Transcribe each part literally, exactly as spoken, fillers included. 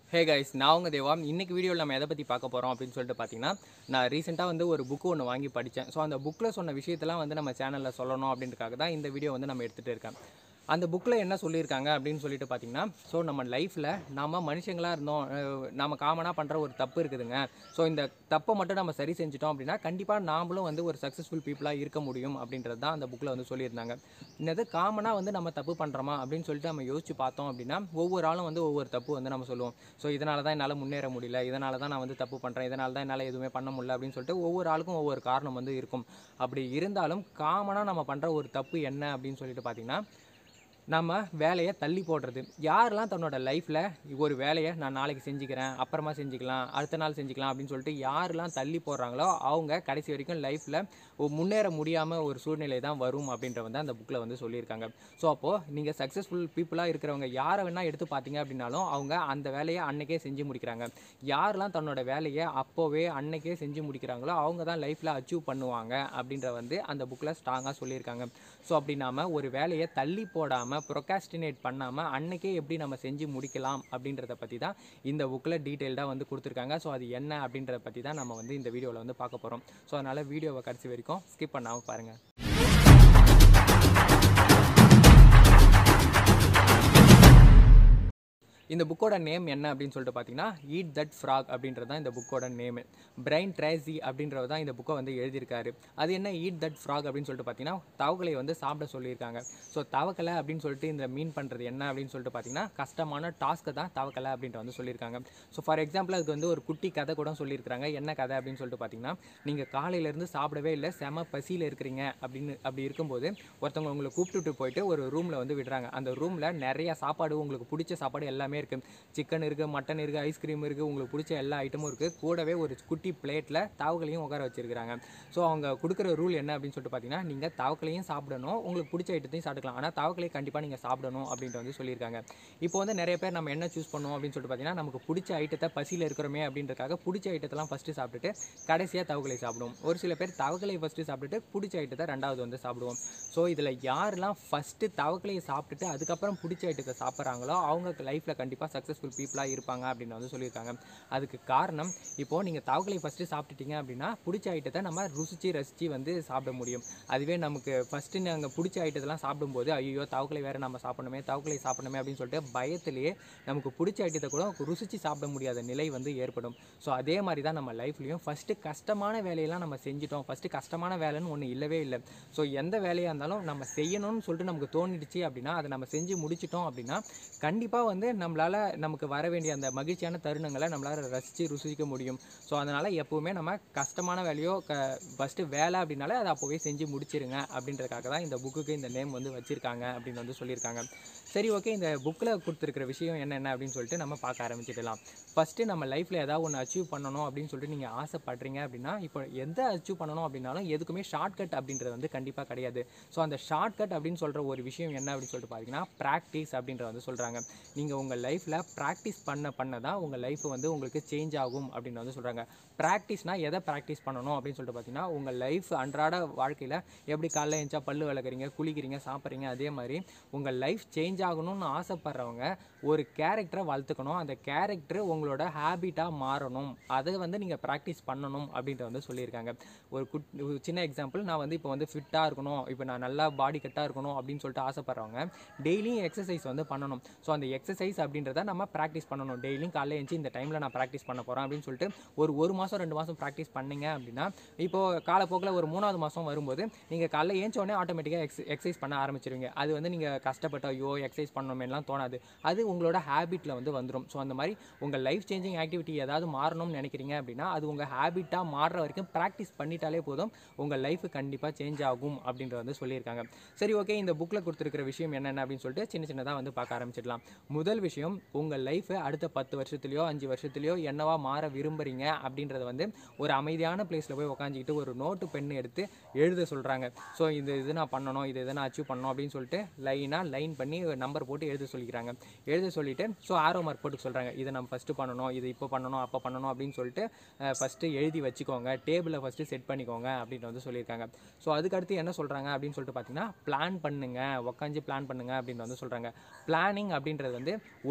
Hey guys, நான் உங்கள் தேவா. இன்றைக்கி வீடியோவில் நம்ம எதை பற்றி பார்க்க போகிறோம் அப்படின்னு சொல்லிட்டு பார்த்தீங்கன்னா, நான் ரீசெண்டாக வந்து ஒரு புக்கு ஒன்று வாங்கி படித்தேன். ஸோ அந்த புக்கில் சொன்ன விஷயத்தெல்லாம் வந்து நம்ம சேனலில் சொல்லணும் அப்படின்றதுக்காக தான் இந்த வீடியோ வந்து நம்ம எடுத்துகிட்டு இருக்கேன். அந்த புக்கில் என்ன சொல்லியிருக்காங்க அப்படின்னு சொல்லிட்டு பார்த்தீங்கன்னா, ஸோ நம்ம லைஃப்பில் நம்ம மனுஷங்களாக இருந்தோம், நம்ம காமனாக பண்ணுற ஒரு தப்பு இருக்குதுங்க. ஸோ இந்த தப்பை மட்டும் நம்ம சரி செஞ்சிட்டோம் அப்படின்னா கண்டிப்பாக நாமளும் வந்து ஒரு சக்ஸஸ்ஃபுல் பீப்புளாக இருக்க முடியும் அப்படின்றது தான் அந்த புக்கில் வந்து சொல்லியிருந்தாங்க. என்னது காமனாக வந்து நம்ம தப்பு பண்ணுறோமா அப்படின்னு சொல்லிட்டு நம்ம யோசிச்சு பார்த்தோம் அப்படின்னா, ஒவ்வொரு ஆளும் வந்து ஒவ்வொரு தப்பு வந்து நம்ம சொல்லுவோம். ஸோ இதனால தான் என்னால் முன்னேற முடியல, இதனால தான் நான் வந்து தப்பு பண்ணுறேன், இதனால தான் என்னால் எதுவுமே பண்ண முடியல அப்படின்னு சொல்லிட்டு ஒவ்வொரு ஆளுக்கும் ஒவ்வொரு காரணம் வந்து இருக்கும். அப்படி இருந்தாலும் காமனாக நம்ம பண்ணுற ஒரு தப்பு என்ன அப்படின்னு சொல்லிட்டு பார்த்தீங்கன்னா, நம்ம வேலையை தள்ளி போடுறது. யாரெல்லாம் தன்னோட லைஃப்பில் ஒரு வேலையை நான் நாளைக்கு செஞ்சுக்கிறேன், அப்புறமா செஞ்சுக்கலாம், அடுத்த நாள் செஞ்சுக்கலாம் அப்படின்னு சொல்லிட்டு யாரெல்லாம் தள்ளி போடுறாங்களோ அவங்க கடைசி வரைக்கும் லைஃப்பில் முன்னேற முடியாமல் ஒரு சூழ்நிலை தான் வரும் அப்படின்ற வந்து அந்த புக்கில் வந்து சொல்லியிருக்காங்க. ஸோ அப்போது நீங்கள் சக்ஸஸ்ஃபுல் பீப்புளாக இருக்கிறவங்க யாரை வேணால் எடுத்து பார்த்தீங்க அப்படின்னாலும் அவங்க அந்த வேலையை அன்னைக்கே செஞ்சு முடிக்கிறாங்க. யாரெல்லாம் தன்னோட வேலையை அப்போவே அன்னைக்கே செஞ்சு முடிக்கிறாங்களோ அவங்க தான் லைஃப்பில் அச்சீவ் பண்ணுவாங்க அப்படின்ற வந்து அந்த புக்கில் ஸ்ட்ராங்காக சொல்லியிருக்காங்க. ஸோ அப்படி நாம் ஒரு வேலையை தள்ளி போடாமல் ப்ரொகாஸ்டினேட் பண்ணாமல் அன்னைக்கே எப்படி நம்ம செஞ்சு முடிக்கலாம் அப்படின்றத பற்றி தான் இந்த புக்கில் டீட்டெயில்டாக வந்து கொடுத்துருக்காங்க. ஸோ அது என்ன அப்படின்றத பற்றி தான் நம்ம வந்து இந்த வீடியோவில் வந்து பார்க்க போகிறோம். ஸோ அதனால் வீடியோவை கடைசி வரைக்கும் ஸ்கிப் பண்ணாமல் பாருங்கள். இந்த புக்கோட நேம் என்ன அப்படின்னு சொல்லிட்டு பார்த்தீங்கன்னா, ஈட் தட் ஃப்ராக் அப்படின்றது தான் இந்த புக்கோட நேமு. பிரைன் ட்ரேசி அப்படின்றவர் தான் இந்த புக்கை வந்து எழுதியிருக்காரு. அது என்ன ஈட் தட் ஃப்ராக் அப்படின்னு சொல்லிட்டு பார்த்தீங்கன்னா, தவக்கலை வந்து சாப்பிட சொல்லியிருக்காங்க. ஸோ தவக்கலை அப்படின்னு சொல்லிட்டு இந்த மீன் பண்ணுறது என்ன அப்படின்னு சொல்லிட்டு பார்த்தீங்கன்னா, கஷ்டமான டாஸ்க்கை தான் தவக்கலை அப்படின்ட்டு வந்து சொல்லியிருக்காங்க. ஸோ ஃபார் எக்ஸாம்பிள் அதுக்கு வந்து ஒரு குட்டி கதை கூட சொல்லியிருக்காங்க. என்ன கதை அப்படின்னு சொல்லிட்டு பார்த்தீங்கன்னா, நீங்கள் காலையிலேருந்து சாப்பிடவே இல்லை, செம பசியில் இருக்கிறீங்க அப்படின்னு அப்படி இருக்கும்போது ஒருத்தவங்க உங்களை கூப்பிட்டுட்டு போயிட்டு ஒரு ரூமில் வந்து விடுறாங்க. அந்த ரூமில் நிறைய சாப்பாடு, உங்களுக்கு பிடிச்ச சாப்பாடு எல்லாமே இருக்குது. சிக்கன் இருக்குது, மட்டன் இருக்குது, ஐஸ்கிரீம் இருக்குது, உங்களுக்கு பிடிச்ச எல்லா ஐட்டமும் இருக்குது. கூடவே ஒரு குட்டி பிளேட்டில் தவக்களையும் உட்கார வச்சிருக்காங்க. ஸோ அவங்க கொடுக்குற ரூல் என்ன அப்படின்னு சொல்லிட்டு பார்த்தீங்கன்னா, நீங்கள் தவக்களையும் சாப்பிடணும், உங்களுக்கு பிடிச்ச ஐட்டத்தையும் சாப்பிட்டுக்கலாம், ஆனால் தவக்கலையை கண்டிப்பாக நீங்கள் சாப்பிடணும் அப்படின்ட்டு வந்து சொல்லியிருக்காங்க. இப்போ வந்து நிறைய பேர் நம்ம என்ன சூஸ் பண்ணுவோம் அப்படின்னு சொல்லிட்டு பார்த்தீங்கன்னா, நமக்கு பிடிச்ச ஐட்டத்தை பசியில் இருக்கிறோமே அப்படின்றக்காக பிடிச்ச ஐட்டத்தெல்லாம் ஃபஸ்ட்டு சாப்பிட்டுட்டு கடைசியாக தவக்கலை சாப்பிடுவோம். ஒரு சில பேர் தவக்கலையை ஃபஸ்ட்டு சாப்பிட்டுட்டு பிடிச்ச ஐட்டத்தை ரெண்டாவது வந்து சாப்பிடுவோம். ஸோ இதில் யாரெல்லாம் ஃபஸ்ட்டு தவக்கலையை சாப்பிட்டுட்டு அதுக்கப்புறம் பிடிச்ச ஐட்டத்தை சாப்பிட்றாங்களோ அவங்க லைஃப்பில் கண்டிப்பாக சக்ஸஸ்ஃபுல் பீப்புளாக இருப்பாங்க அப்படின்னு வந்து சொல்லியிருக்காங்க. அதுக்கு காரணம், இப்போது நீங்கள் தவக்கலை ஃபஸ்ட்டு சாப்பிட்டுட்டீங்க அப்படின்னா பிடிச்ச ஐட்டத்தை நம்ம ருசித்து ரசித்து வந்து சாப்பிட முடியும். அதுவே நமக்கு ஃபஸ்ட்டு நாங்கள் பிடிச்ச ஐட்டத்தெல்லாம் சாப்பிடும்போது ஐயோ தவக்கலை வேறு நம்ம சாப்பிடணுமே, தவக்கலை சாப்பிடணுமே அப்படின்னு சொல்லிட்டு பயத்திலேயே நமக்கு பிடிச்ச ஐட்டத்தை கூட ருசித்து சாப்பிட முடியாத நிலை வந்து ஏற்படும். ஸோ அதே மாதிரி தான் நம்ம லைஃப்லையும் ஃபஸ்ட்டு கஷ்டமான வேலையெல்லாம் நம்ம செஞ்சிட்டோம். ஃபஸ்ட்டு கஷ்டமான வேலைன்னு ஒன்று இல்லவே இல்லை. ஸோ எந்த வேலையாக இருந்தாலும் நம்ம செய்யணும்னு சொல்லிட்டு நமக்கு தோணிடுச்சு அப்படின்னா அதை நம்ம செஞ்சு முடிச்சிட்டோம் அப்படின்னா கண்டிப்பாக வந்து நம்மளால் நமக்கு வர வேண்டிய அந்த மகிழ்ச்சியான தருணங்களை நம்மளால் ரசித்து ருசிக்க முடியும். ஸோ அதனால் எப்போவுமே நம்ம கஷ்டமான வேலையோ க ஃபஸ்ட்டு வேலை அப்படின்னாலே அதை அப்போவே செஞ்சு முடிச்சிருங்க அப்படின்றதுக்காக தான் இந்த புக்குக்கு இந்த நேம் வந்து வச்சுருக்காங்க அப்படின்னு வந்து சொல்லியிருக்காங்க. சரி, ஓகே, இந்த புக்கில் கொடுத்துருக்கிற விஷயம் என்னென்ன அப்படின்னு சொல்லிட்டு நம்ம பார்க்க ஆரம்பிச்சிடலாம். ஃபஸ்ட்டு நம்ம லைஃப்பில் ஏதாவது ஒன்று அச்சீவ் பண்ணணும் அப்படின்னு சொல்லிட்டு நீங்கள் ஆசைப்படுறீங்க அப்படின்னா, இப்போ எந்த அச்சீவ் பண்ணணும் அப்படின்னாலும் எதுக்குமே ஷார்ட்கட் அப்படின்றது வந்து கண்டிப்பாக கிடையாது. ஸோ அந்த ஷார்ட்கட் அப்படின்னு சொல்கிற ஒரு விஷயம் என்ன அப்படின்னு சொல்லிட்டு பார்த்தீங்கன்னா, ப்ராக்டிஸ் அப்படின்றத வந்து சொல்கிறாங்க. நீங்கள் உங்கள் லைஃப்பில் ப்ராக்டிஸ் பண்ண பண்ண தான் உங்கள் லைஃப் வந்து உங்களுக்கு சேஞ்ச் ஆகும் அப்படின்னு வந்து சொல்கிறாங்க. ப்ராக்டிஸ்னால் எதை ப்ராக்டிஸ் பண்ணணும் அப்படின்னு சொல்லிட்டு பார்த்தீங்கன்னா, உங்கள் லைஃப் அன்றாட வாழ்க்கையில் எப்படி காலைல எழுந்தா பல்லு விளக்குறீங்க, குளிக்கிறீங்க, சாப்பிட்றீங்க, அதே மாதிரி உங்கள் லைஃப் சேஞ்ச் ஆகணும்னு ஆசைப்படுறவங்க ஒரு கேரக்டரை வளர்த்துக்கணும். அந்த கேரக்டர் உங்களோட ஹேபிட்டாக மாறணும். அதை வந்து நீங்கள் ப்ராக்டிஸ் பண்ணணும் அப்படின்ற வந்து சொல்லியிருக்காங்க. ஒரு குட் சின்ன எக்ஸாம்பிள், நான் வந்து இப்போ வந்து ஃபிட்டாக இருக்கணும், இப்போ நான் நல்லா பாடி கட்டாக இருக்கணும் அப்படின்னு சொல்லிட்டு ஆசைப்படுறவங்க டெய்லியும் எக்ஸசைஸ் வந்து பண்ணணும். ஸோ அந்த எக்ஸசைஸ் அப்படின்றத நம்ம ப்ராக்டிஸ் பண்ணணும். டெய்லியும் காலையில் எழுந்துச்சு இந்த டைமில் நான் ப்ராக்டிஸ் பண்ண போகிறேன் அப்படின்னு சொல்லிட்டு ஒரு ஒரு மாதம் ரெண்டு மாதம் ப்ராக்டிஸ் பண்ணிங்க அப்படின்னா, இப்போது காலப்போக்கில் ஒரு மூணாவது மாதம் வரும்போது நீங்கள் காலையில் ஏஞ்ச உடனே ஆட்டோமேட்டிக்காக எக்ஸ் எக்ஸசைஸ் பண்ண ஆரம்பிச்சிருவீங்க. அது வந்து நீங்கள் கஷ்டப்பட்டு ஐயோ எக்ஸசைஸ் பண்ணணுமேலாம் தோணாது. அது உங்களோட ஹேபிட்டில் வந்து வந்துடும். ஸோ அந்த மாதிரி உங்கள் லைஃப் சேஞ்சிங் ஆக்டிவிட்டி ஏதாவது மாறணும்னு நினைக்கிறீங்க அப்படின்னா அது உங்கள் ஹேபிட்டாக மாறுற வரைக்கும் ப்ராக்டிஸ் பண்ணிட்டாலே போதும், உங்கள் லைஃப் கண்டிப்பாக சேஞ்ச் ஆகும் அப்படின்றத வந்து சொல்லியிருக்காங்க. சரி, ஓகே, இந்த புக்கில் கொடுத்துருக்கிற விஷயம் என்னென்ன அப்படின்னு சொல்லிட்டு சின்ன சின்னதாக வந்து பார்க்க ஆரம்பிச்சிடலாம். முதல் விஷயம், உங்கள் லைஃபை அடுத்த பத்து வருஷத்துலையோ அஞ்சு வருஷத்துலையோ என்னவா மாற விரும்புகிறீங்க அப்படின்றத வந்து ஒரு அமைதியான பிளேஸில் போய் உட்காந்துக்கிட்டு ஒரு நோட்டு பென் எடுத்து எழுத சொல்கிறாங்க. ஸோ இது இது நான் பண்ணணும், இது இதை நான் அச்சீவ் பண்ணணும் அப்படின்னு சொல்லிட்டு லைனாக லைன் பண்ணி நம்பர் போட்டு எழுத சொல்லிக்கிறாங்க. எழுத சொல்லிவிட்டு ஸோ ஆரோ மார்க் போட்டு சொல்கிறாங்க, இதை நம்ம ஃபஸ்ட்டு பண்ணணும், இது இப்போ பண்ணணும், அப்போ பண்ணணும் அப்படின்னு சொல்லிட்டு ஃபஸ்ட்டு எழுதி வச்சுக்கோங்க, டேபிளை ஃபஸ்ட்டு செட் பண்ணிக்கோங்க அப்படின்னு வந்து சொல்லியிருக்காங்க. ஸோ அதுக்கடுத்து என்ன சொல்கிறாங்க அப்படின்னு சொல்லிட்டு பார்த்தீங்கன்னா, பிளான் பண்ணுங்கள், உட்காந்து பிளான் பண்ணுங்கள் அப்படின்னு வந்து சொல்கிறாங்க. பிளானிங் அப்படின்றது வந்து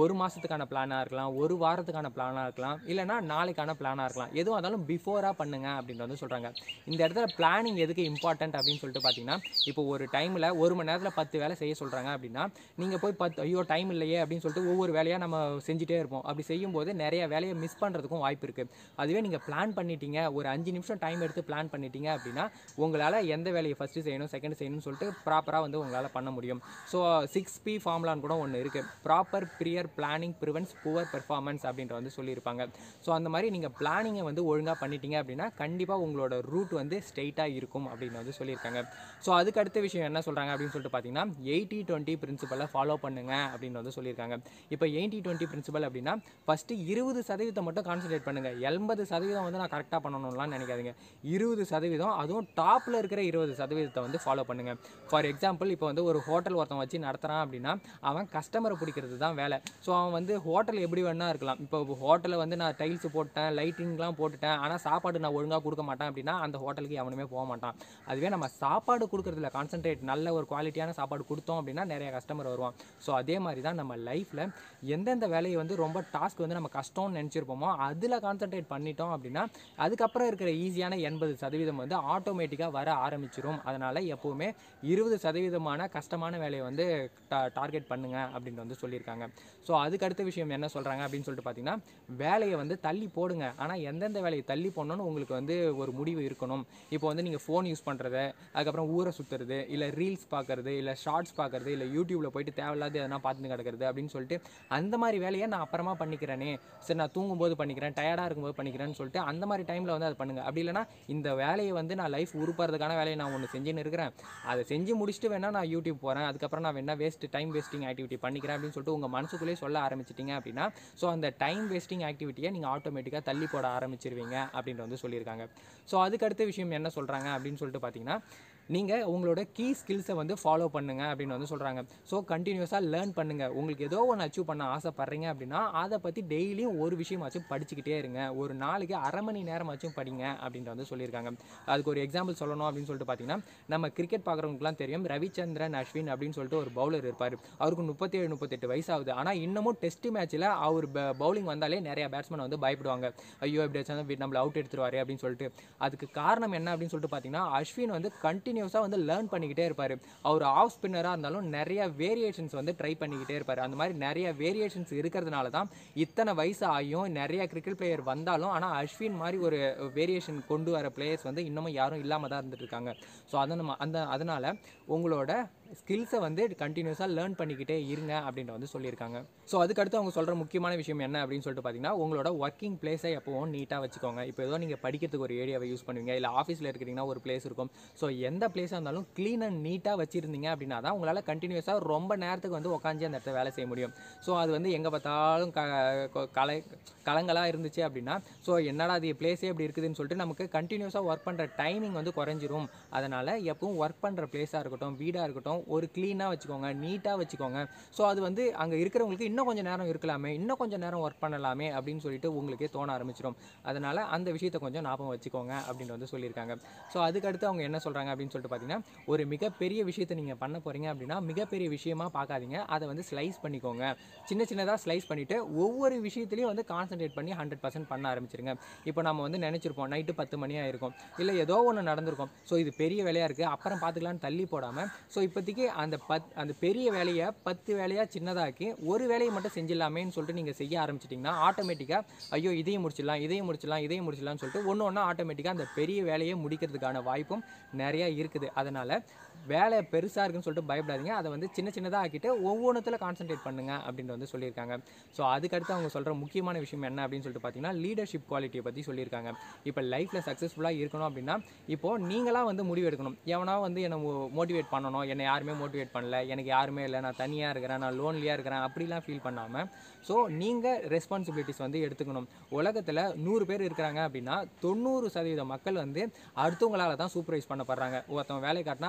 ஒரு மாதத்துக்கான பிளானாக இருக்கலாம், ஒரு வாரத்துக்கான பிளானாக இருக்கலாம், இல்லைனா நாளைக்கான பிளானாக இருக்கலாம். எதுவாக இருந்தாலும் பிஃபோராக பண்ணுங்க அப்படின்னு வந்து சொல்கிறாங்க. இந்த இடத்துல பிளானிங் எதுக்கு இம்பார்ட்டன்ட் அப்படின்னு சொல்லிட்டு பார்த்தீங்கன்னா, இப்போ ஒரு டைமில் ஒரு மணி நேரத்தில் பத்து வேலை செய்ய சொல்கிறாங்க அப்படின்னா, நீங்கள் போய் பத்து ஐயோ டைம் இல்லையே அப்படின்னு சொல்லிட்டு ஒவ்வொரு வேலையாக நம்ம செஞ்சுட்டே இருப்போம். அப்படி செய்யும்போது நிறைய வேலையை மிஸ் பண்ணுறதுக்கும் வாய்ப்பு இருக்குது. அதுவே நீங்கள் பிளான் பண்ணிட்டீங்க, ஒரு அஞ்சு நிமிஷம் டைம் எடுத்து பிளான் பண்ணிட்டீங்க அப்படின்னா உங்களால் எந்த வேலையை ஃபஸ்ட்டு செய்யணும், செகண்ட் செய்யணும்னு சொல்லிட்டு ப்ராப்பராக வந்து உங்களால் பண்ண முடியும். ஸோ சிக்ஸ் பி ஃபார்முலான்னு கூட ஒன்று இருக்குது. Proper prior planning prevents poor performance அப்படின்ற வந்து சொல்லியிருப்பாங்க. ஸோ அந்த மாதிரி நீங்கள் பிளானிங்கை வந்து ஒழுங்காக பண்ணிட்டீங்க அப்படின்னா கண்டிப்பாக உங்களோட ரூட் வந்து ஸ்ட்ரெயிட்டாக இருக்கும் அப்படின்னு வந்து சொல்லியிருக்காங்க. ஸோ அதுக்கு அடுத்த விஷயம் என்ன சொல்கிறாங்க அப்படின்னு சொல்லிட்டு பார்த்தீங்கன்னா, எயிட்டி டுவெண்ட்டி பிரின்சிபலை ஃபாலோ பண்ணுங்க அப்படின்னு வந்து சொல்லியிருக்காங்க. இப்போ எயிட்டி டுவெண்ட்டி பிரின்சிபல் அப்படின்னா ஃபஸ்ட்டு இருபது சதவீதம் மட்டும் கான்சன்ட்ரேட் பண்ணுங்கள். எண்பது சதவீதம் வந்து நான் கரெக்டாக பண்ணணும்லாம் நினைக்காதீங்க. இருபது சதவீதம் அதுவும் டாப்பில் இருக்கிற இருபது சதவீதத்தை வந்து ஃபாலோ பண்ணுங்கள். ஃபார் எக்ஸாம்பிள் இப்போ வந்து ஒரு ஹோட்டல் ஒருத்தன் வச்சு நடத்துகிறான் அப்படின்னா அவன் கஸ்டமரை பிடிக்கிறது தான் வேலை. ஸோ அவன் வந்து ஹோட்டல் எப்படி வேணா இருக்கலாம். இப்போ ஹோட்டலில் வந்து நான் டைல்ஸ் போட்டேன், லைட்டிங்லாம் போட்டுட்டேன், ஆனால் சாப்பாடு நான் ஒழுங்காக கொடுக்க மாட்டேன் அப்படின்னா அந்த ஹோட்டலுக்கு எவனுமே போக மாட்டான். அதுவே நம்ம சாப்பாடு கொடுக்குறதுல கான்சன்ட்ரேட், நல்ல ஒரு குவாலிட்டியான சாப்பாடு கொடுத்தோம் அப்படின்னா நிறைய கஸ்டமர் வருவான். ஸோ அதே மாதிரி தான் நம்ம லைஃப்பில் எந்தெந்த வேலையை வந்து ரொம்ப டாஸ்க் வந்து நம்ம கஷ்டம்னு நினச்சிருப்போமோ அதில் கான்சன்ட்ரேட் பண்ணிட்டோம் அப்படின்னா அதுக்கப்புறம் இருக்கிற ஈஸியான எண்பது சதவீதம் வந்து ஆட்டோமேட்டிக்காக வர ஆரம்பிச்சிடும். அதனால் எப்போவுமே இருபது சதவீதமான கஷ்டமான வேலையை வந்து டா டார்கெட் பண்ணுங்க அப்படின்னு வந்து சொல்லியிருக்காங்க. ஸோ அதுக்கு அடுத்த விஷயம் என்ன சொல்கிறாங்க அப்படின்னு சொல்லிட்டு பார்த்தீங்கன்னா, வேலையை வந்து தள்ளி போடுங்க, ஆனால் எந்தெந்த வேலையை தள்ளி போடணும்னு உங்களுக்கு வந்து ஒரு முடிவு இருக்கணும். இப்போ வந்து நீங்கள் ஃபோன் யூஸ் பண்ணுறது, அதுக்கப்புறம் ஊரை சுற்றுறது, இல்லை ரீல்ஸ் பார்க்குறது, இல்லை ஷார்ட்ஸ் பார்க்குறது, இல்லை யூடியூப்பில் போயிட்டு தேவையில்லாத எதனா பார்த்துட்டு கிடக்கிறது அப்படின்னு சொல்லிட்டு அந்த மாதிரி வேலையை நான் அப்புறமா பண்ணிக்கிறேனே, சரி நான் தூங்கும்போது பண்ணிக்கிறேன், டயர்டாக இருக்கும்போது பண்ணிக்கிறேன்னு சொல்லிட்டு அந்த மாதிரி டைமில் வந்து அதை பண்ணுங்கள். அப்படி இல்லைனா இந்த வேலையை வந்து நான் லைஃப் உருப்படுறதுக்கான வேலையை நான் ஒன்று செஞ்சுன்னு இருக்கிறேன், அதை செஞ்சு முடிச்சுட்டு வேணால் நான் யூடியூப் போகிறேன், அதுக்கப்புறம் நான் வேணால் வேஸ்ட் டைம் வேஸ்டிங் ஆக்டிவிட்டி பண்ணிக்கிறேன் அப்படின்னு சொல்லிட்டு உங்கள் மனசுக்குள்ளேயே சொல்ல ஆரம்பிச்சிட்டிங்க அப்படின்னா ஸோ அந்த டைம் வேஸ்டிங் ஆக்டிவிட்டியை நீங்கள் ஆட்டோமேட்டிக்காக தள்ளி போட ஆரம்பிச்சிருவீங்க அப்படின்ட்டு வந்து சொல்லியிருக்காங்க. ஸோ அதுக்கு அடுத்த விஷயம் என்ன சொல்கிறாங்க அப்படின்னு சொல்லிட்டு பார்த்தீங்கன்னா, நீங்கள் உங்களோட கீ ஸ்கில்ஸை வந்து ஃபாலோ பண்ணுங்க அப்படின்னு வந்து சொல்கிறாங்க. ஸோ கண்டினியூஸாக லேர்ன் பண்ணுங்கள். உங்களுக்கு ஏதோ ஒன்று அச்சீவ் பண்ண ஆசைப்பட்றீங்க அப்படின்னா அதை பற்றி டெய்லியும் ஒரு விஷயமாச்சும் படிச்சுக்கிட்டே இருங்க. ஒரு நாளைக்கு அரை மணி நேரமாச்சும் படிங்க அப்படின்ட்டு வந்து சொல்லியிருக்காங்க. அதுக்கு ஒரு எக்ஸாம்பிள் சொல்லணும் அப்படின்னு சொல்லிட்டு பார்த்தீங்கன்னா, நம்ம கிரிக்கெட் பார்க்குறவங்களுக்குலாம் தெரியும், ரவிச்சந்திரன் அஸ்வின் அப்படின்னு சொல்லிட்டு ஒரு பவுலர் இருப்பார். அவருக்கு முப்பத்தி ஏழு முப்பத்தெட்டு வயசு ஆகுது. ஆனால் இன்னமும் டெஸ்ட் மேட்ச்சில் அவர் பவுலிங் வந்தாலே நிறைய பேட்ஸ்மேன் வந்து பயப்படுவாங்க. ஐயோ எப்படி வச்சாலும் நம்மளை அவுட் எடுத்துருவாரு அப்படின்னு சொல்லிட்டு. அதுக்கு காரணம் என்ன அப்படின்னு சொல்லிட்டு பார்த்தீங்கன்னா, அஸ்வின் வந்து கண்டினியூஸாக வந்து லேர்ன் பண்ணிக்கிட்டே இருப்பார். அவர் ஆஃப் ஸ்பின்னராக இருந்தாலும் நிறைய வேரியேஷன்ஸ் வந்து ட்ரை பண்ணிக்கிட்டே இருப்பார். அந்த மாதிரி நிறைய வேரியேஷன்ஸ் இருக்கிறதுனால தான் இத்தனை வயசு ஆகியும் நிறைய கிரிக்கெட் பிளேயர் வந்தாலும் ஆனால் அஸ்வின் மாதிரி ஒரு வேரியேஷன் கொண்டு வர பிளேயர்ஸ் வந்து இன்னமும் யாரும் இல்லாமல் தான் இருந்துட்டு இருக்காங்க. ஸோ அதை நம்ம அந்த அதனால் உங்களோட ஸ்கில்ஸை வந்து கண்டினியூஸாக லேர்ன் பண்ணிக்கிட்டே இருங்க அப்படின்ட்டு வந்து சொல்லியிருக்காங்க. ஸோ அதுக்கடுத்து அவங்க சொல்கிற முக்கியமான விஷயம் என்ன அப்படின்னு சொல்லிட்டு பார்த்தீங்கன்னா, உங்களோட ஒர்க்கிங் பிளேஸை எப்போவும் நீட்டாக வச்சுக்கோங்க. இப்போ ஏதோ நீங்கள் படிக்கிறதுக்கு ஒரு ஏரியாவை யூஸ் பண்ணுவீங்க, இல்லை ஆஃபீஸில் இருக்கிறீங்கன்னா ஒரு பிளேஸ் இருக்கும். ஸோ எந்த பிளேஸாக இருந்தாலும் க்ளீன் அண்ட் நீட்டாக வச்சுருந்தீங்க அப்படின்னா தான் உங்களால் கண்டினியூஸாக ரொம்ப நேரத்துக்கு வந்து உட்காந்து அந்த இடத்துல வேலை செய்ய முடியும். ஸோ அது வந்து எங்கே பார்த்தாலும் க கலை கலங்களாக இருந்துச்சு அப்படின்னா ஸோ என்னடா அது பிளேஸே அப்படி இருக்குதுன்னு சொல்லிட்டு நமக்கு கண்டினியூஸாக ஒர்க் பண்ணுற டைமிங் வந்து குறைஞ்சிரும். அதனால் எப்பவும் ஒர்க் பண்ணுற பிளேஸாக இருக்கட்டும், வீடாக இருக்கட்டும், ஒரு க்ளீனாக வச்சுக்கோங்க, நீட்டாக வச்சுக்கோங்க. ஸோ அது வந்து அங்கே இருக்கிறவங்களுக்கு இன்னும் கொஞ்சம் நேரம் இருக்கலாமே, இன்னும் கொஞ்சம் நேரம் ஒர்க் பண்ணலாமே அப்படின்னு சொல்லிட்டு உங்களுக்கே தோண ஆரம்பிச்சிடும். அதனால் அந்த விஷயத்தை கொஞ்சம் ஞாபகம் வச்சுக்கோங்க அப்படின்னு வந்து சொல்லியிருக்காங்க. ஸோ அதுக்கடுத்து அவங்க என்ன சொல்கிறாங்க அப்படின்னு சொல்லிட்டு பார்த்தீங்கன்னா, ஒரு மிகப்பெரிய விஷயத்தை நீங்கள் பண்ண போகிறீங்க அப்படின்னா மிகப்பெரிய விஷயமாக பார்க்காதீங்க, அதை வந்து ஸ்லைஸ் பண்ணிக்கோங்க. சின்ன சின்னதாக ஸ்லைஸ் பண்ணிவிட்டு ஒவ்வொரு விஷயத்துலையும் வந்து கான்சன்ட்ரேட் பண்ணி ஹண்ட்ரட் பர்சன்ட் பண்ண ஆரம்பிச்சிருங்க. இப்போ நம்ம வந்து நினச்சிருப்போம் நைட்டு பத்து மணியாக இருக்கும், இல்லை ஏதோ ஒன்று நடந்திருக்கும், ஸோ இது பெரிய வேலையாக இருக்குது அப்புறம் பார்த்துக்கலான்னு தள்ளி போடாமல் ஸோ இப்போதைக்கு அந்த பத் அந்த பெரிய வேலையை பத்து வேலையாக சின்னதாக்கி ஒரு வேலையை மட்டும் செஞ்சிடலாமேன்னு சொல்லிட்டு நீங்கள் செய்ய ஆரம்பிச்சிட்டிங்கன்னா ஆட்டோமேட்டிக்காக ஐயோ இதையும் முடிச்சிடலாம் இதையும் முடிச்சிடலாம் இதையும் முடிச்சிடலாம்னு சொல்லிட்டு ஒன்று ஒன்றா ஆட்டோமேட்டிக்காக அந்த பெரிய வேலையை முடிக்கிறதுக்கான வாய்ப்பும் நிறையா இருக்குது. அதனால் வேலை பெருசாக இருக்குன்னு சொல்லிட்டு பயப்படாதீங்க, அதை வந்து சின்ன சின்னதாக ஆக்கிட்டு ஒவ்வொன்றத்தில் கான்சன்ட்ரேட் பண்ணுங்க அப்படின்ட்டு வந்து சொல்லியிருக்காங்க. ஸோ அதுக்கடுத்து அவங்க சொல்கிற முக்கியமான விஷயம் என்ன அப்படின்னு சொல்லிட்டு பார்த்தீங்கன்னா, லீடர்ஷிப் குவாலிட்டியை பற்றி சொல்லியிருக்காங்க. இப்போ லைஃப்பில் சக்ஸஸ்ஃபுல்லாக இருக்கணும் அப்படின்னா இப்போது நீங்களாக வந்து முடிவு எடுக்கணும். எவனா வந்து என்னை மோட்டிவேட் பண்ணணும், என்னை யாருமே மோட்டிவேட் பண்ணல, எனக்கு யாருமே இல்லை, நான் தனியாக இருக்கிறேன், நான் லோன்லியாக இருக்கிறேன் அப்படிலாம் ஃபீல் பண்ணாமல் ஸோ நீங்கள் ரெஸ்பான்சிபிலிட்டிஸ் வந்து எடுத்துக்கணும். உலகத்தில் நூறு பேர் இருக்கிறாங்க அப்படின்னா தொண்ணூறு சதவீத மக்கள் வந்து அடுத்தவங்களால தான் சூப்பர்வைஸ் பண்ணப்படுறாங்க. ஒருத்தவங்க வேலை காட்டினா அந்த வேலையை தான்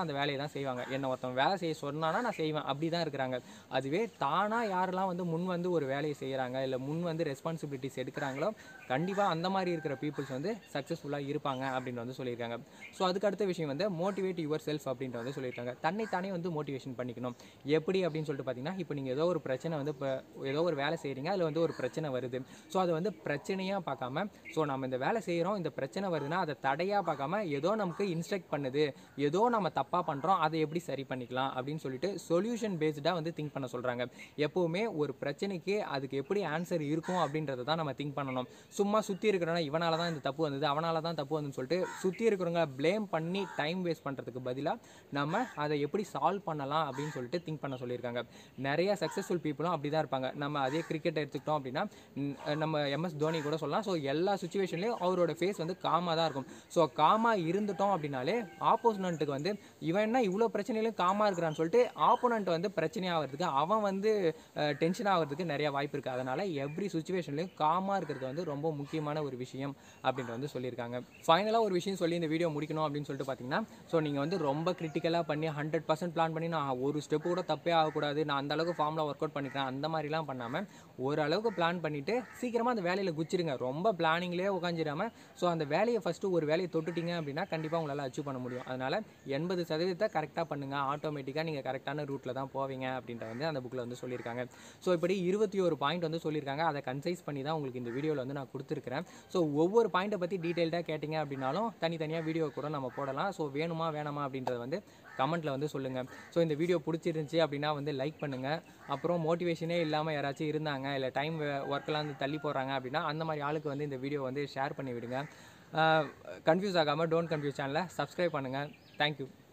தான் செய்வாங்க. என்ன ஒருத்தன் வேலை செய்ய சொன்னானா நான் செய்வேன், அப்படி தான் இருக்கிறாங்க. அதுவே தானாக யாரெல்லாம் வந்து முன் வந்து ஒரு வேலையை செய்கிறாங்க, இல்லை முன் வந்து ரெஸ்பான்சிபிலிட்டிஸ் எடுக்கிறாங்களோ கண்டிப்பாக அந்த மாதிரி இருக்கிற பீப்புள்ஸ் வந்து சக்ஸஸ்ஃபுல்லாக இருப்பாங்க அப்படின்னு வந்து சொல்லியிருக்காங்க. ஸோ அதுக்கு அடுத்த விஷயம் வந்து மோட்டிவேட் யுவர் செல்ஃப் அப்படின்ற வந்து சொல்லியிருக்காங்க. தன்னைத்தானே வந்து மோட்டிவேஷன் பண்ணிக்கணும். எப்படி அப்படின்னு சொல்லிட்டு பார்த்தீங்கன்னா, இப்போ நீங்கள் ஏதோ ஒரு பிரச்சனை வந்து இப்போ ஏதோ ஒரு வேலை செய்கிறீங்க, அதில் வந்து ஒரு பிரச்சனை வருது. ஸோ அதை வந்து பிரச்சனையாக பார்க்காம, ஸோ நம்ம இந்த வேலை செய்கிறோம், இந்த பிரச்சனை வருதுன்னா அதை தடையாக பார்க்காம ஏதோ நமக்கு இன்ஸ்ட்ரக்ட் பண்ணுது, ஏதோ நம்ம தப்பாக பண்ணுறோம், அதை எப்படி சரி பண்ணிக்கலாம் அப்படின்னு சொல்லிட்டு சொல்யூஷன் பேஸ்டாக வந்து திங்க் பண்ண சொல்கிறாங்க. எப்போவுமே ஒரு பிரச்சனைக்கு அதுக்கு எப்படி ஆன்சர் இருக்கும் அப்படின்றத தான் நம்ம திங்க் பண்ணணும். சும்மா சுற்றி இருக்கிறோன்னா இவனால தான் இந்த தப்பு வந்தது, அவனால தான் தப்பு வந்துன்னு சொல்லிட்டு சுற்றி இருக்கிறவங்க ப்ளேம் பண்ணி டைம் வேஸ்ட் பண்ணுறதுக்கு பதிலாக நம்ம அதை எப்படி சால்வ் பண்ணலாம் அப்படின்னு சொல்லிட்டு திங்க் பண்ண சொல்லியிருக்காங்க. நிறைய சக்ஸஸ்ஃபுல் பீப்புளும் அப்படி தான் இருப்பாங்க. நம்ம அதே கிரிக்கெட் எடுத்துக்கிட்டோம் அப்படின்னா நம்ம எம்எஸ் தோனி கூட சொல்லலாம். ஸோ எல்லா சுச்சுவேஷன்லேயும் அவரோட ஃபேஸ் வந்து காமாக தான் இருக்கும். ஸோ காமாக இருந்துட்டோம் அப்படின்னாலே ஆப்போசினண்ட்டுக்கு வந்து இவன் என்ன இவ்வளோ பிரச்சனையிலும் காமாக இருக்கிறான்னு சொல்லிட்டு ஆப்போனண்ட் வந்து பிரச்சனை ஆகிறதுக்கு, அவன் வந்து டென்ஷன் ஆகிறதுக்கு நிறைய வாய்ப்பு இருக்குது. அதனால் எவ்ரி சுச்சுவேஷன்லேயும் காமாக இருக்கிறது வந்து ரொம்ப முக்கியமான ஒரு விஷயம் அப்படின்ற வந்து சொல்லியிருக்காங்க. ஃபைனலாக ஒரு விஷயம் சொல்லி இந்த வீடியோ முடிக்கணும் அப்படின்னு சொல்லிட்டு பார்த்தீங்கன்னா, ஸோ நீங்கள் வந்து ரொம்ப கிரிட்டிக்கலாக பண்ணி ஹண்ட்ரட் பர்சன்ட் பிளான் பண்ணி நான் ஒரு ஸ்டெப்பு கூட தப்பே ஆகக்கூடாது, நான் அந்த அளவுக்கு ஃபார்மில் ஒர்க் அவுட் பண்ணிக்கிறேன், அந்த மாதிரிலாம் பண்ணாமல் ஓரளவுக்கு பிளான் பண்ணிவிட்டு சீக்கிரமாக அந்த வேலையில் குச்சிருங்க. ரொம்ப பிளானிங்லேயே உட்காந்துடாமல் ஸோ அந்த வேலையை ஃபஸ்ட்டு ஒரு வேலையை தொட்டுட்டிங்க அப்படின்னா கண்டிப்பாக உங்களால் அச்சீவ் பண்ண முடியும். அதனால் எண்பது சதவீதத்தை கரெக்டாக பண்ணுங்கள், ஆட்டோமேட்டிக்காக நீங்கள் கரெக்டான ரூட்டில் தான் போவீங்க அப்படின்ற வந்து அந்த புக்கில் வந்து சொல்லியிருக்காங்க. ஸோ இப்படி இருபத்தி ஒரு பாயிண்ட் வந்து சொல்லியிருக்காங்க. அதை கன்சைஸ் பண்ணி தான் உங்களுக்கு இந்த வீடியோவில் வந்து நான் கொடுத்துருக்கிறேன். ஸோ ஒவ்வொரு பாயிண்ட்டை பற்றி டீட்டெயில்டாக கேட்டிங்க அப்படின்னாலும் தனித்தனியாக வீடியோ கூட நம்ம போடலாம். ஸோ வேணுமா வேணாமா அப்படின்றத வந்து கமெண்ட்டில் வந்து சொல்லுங்கள். ஸோ இந்த வீடியோ பிடிச்சிருந்துச்சி அப்படின்னா வந்து லைக் பண்ணுங்கள். அப்புறம் மோட்டிவேஷனே இல்லாமல் யாராச்சும் இருந்தாங்க, இல்லை டைம் ஒர்க்கெலாம் வந்து தள்ளி போடுறாங்க அப்படின்னா அந்த மாதிரி ஆளுக்கு வந்து இந்த வீடியோ வந்து ஷேர் பண்ணி விடுங்க. கன்ஃபியூஸ் ஆகாமல் டோன்ட் கன்ஃபியூஸ் சேனலை சப்ஸ்கிரைப் பண்ணுங்கள். தேங்க்யூ.